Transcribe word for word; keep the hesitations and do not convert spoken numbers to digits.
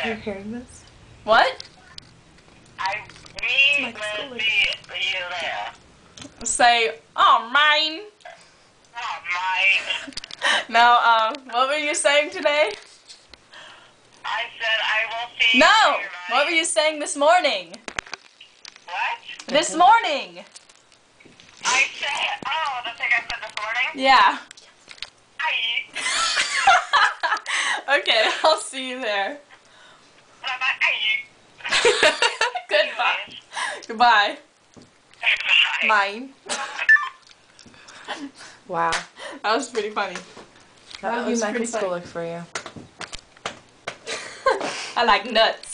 Are you hearing this? What? I we Like will school. see you there. Say, oh, mine. Oh, mine. No, um, what were you saying today? I said I will see No! you there, What were you saying this morning? What? This morning! I said, oh, the thing I said this morning? Yeah. Aye. Okay, I'll see you there. Bye-bye. Aye. Goodbye. Anyways. Goodbye. Bye. Mine. Wow. That was pretty funny. How That did you was make pretty school funny. look for you? I like nuts.